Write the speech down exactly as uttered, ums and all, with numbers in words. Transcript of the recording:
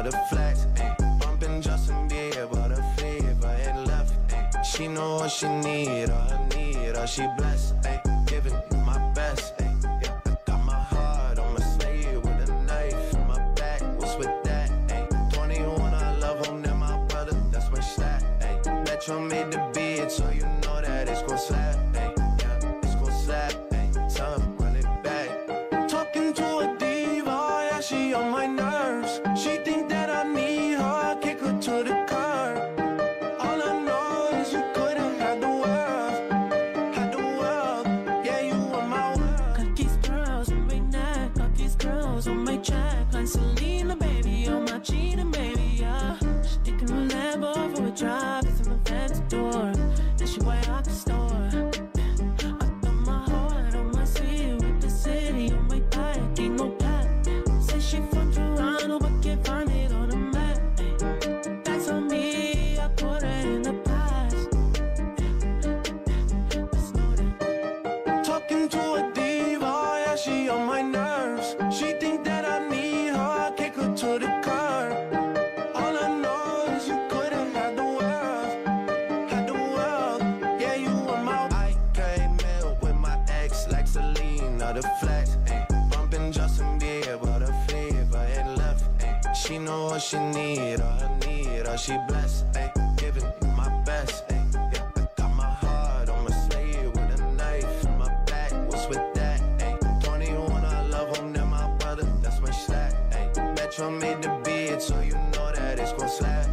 the flex, ayy. Bumpin' Justin Bieber, the fever and left, ayy. She know what she need, all I need, all she blessed, ayy. Giving you my best, ayy. Yeah, I got my heart, I'ma slay you with a knife in my back. What's with that, ayy? twenty-one, I love him, then my brother, that's my stat, ayy. Metro made the beat, so you know that it's gon' slap, ayy. Yeah, it's gon' slap, ayy. Tell him, run it back. Talking to a diva, yeah, she on my nerves. She think that I need her, kick her to the curb. All I know is you couldn't have the world, had the world, yeah, you were my world. Got these girls on my neck, got these girls on my track. Like Selena, baby, on my Gina, baby, yeah. She thinking a Lambo for a drive, it's in my fancy door. Then she way out the store. I got my heart on my sleeve with the city on my back, ain't no cap. Say she from Toronto, but can't find it on the map. That's on me, I put her in the past. Let's know that. Talking to a diva, yeah, she on my nerves. She think that I need her, kick her to the curb. All I know is you couldn't have the world, had the world, yeah, you were my. I came in with my ex like Selena, the flex, ayy. Bumpin' Justin Bieber, the fever and left, ayy. She know what she need, all I need, all she blessed, ayy. Giving you my best, ayy. Yeah, I got my heart, I'ma slay you with a knife in my back. What's with that, ayy? twenty-one, I love him, then my brother, that's my stat, ayy. Metro made the beat, so you know that it's gon' slap.